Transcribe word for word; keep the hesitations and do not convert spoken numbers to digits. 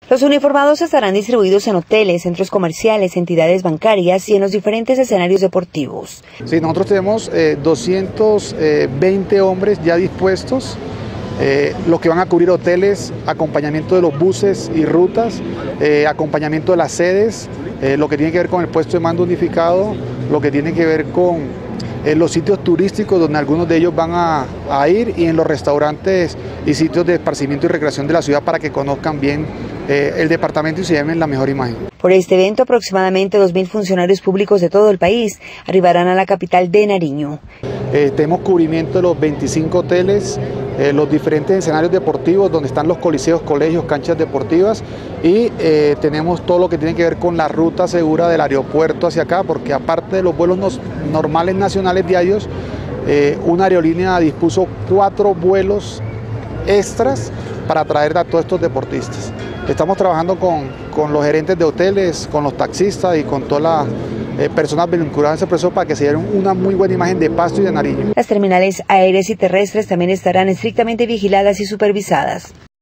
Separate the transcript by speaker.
Speaker 1: Los uniformados estarán distribuidos en hoteles, centros comerciales, entidades bancarias y en los diferentes escenarios deportivos.
Speaker 2: Sí, nosotros tenemos eh, doscientos veinte hombres ya dispuestos, eh, los que van a cubrir hoteles, acompañamiento de los buses y rutas, eh, acompañamiento de las sedes, eh, lo que tiene que ver con el puesto de mando unificado, lo que tiene que ver con en los sitios turísticos donde algunos de ellos van a, a ir y en los restaurantes y sitios de esparcimiento y recreación de la ciudad para que conozcan bien eh, el departamento y se lleven la mejor imagen.
Speaker 1: Por este evento, aproximadamente dos mil funcionarios públicos de todo el país arribarán a la capital de Nariño.
Speaker 2: Eh, tenemos cubrimiento de los veinticinco hoteles, eh, los diferentes escenarios deportivos donde están los coliseos, colegios, canchas deportivas y eh, tenemos todo lo que tiene que ver con la ruta segura del aeropuerto hacia acá, porque aparte de los vuelos nos, normales nacionales diarios, eh, una aerolínea dispuso cuatro vuelos extras para traer a todos estos deportistas. Estamos trabajando con, con los gerentes de hoteles, con los taxistas y con todas las eh, personas vinculadas a ese proceso para que se den una muy buena imagen de Pasto y de Nariño.
Speaker 1: Las terminales aéreas y terrestres también estarán estrictamente vigiladas y supervisadas.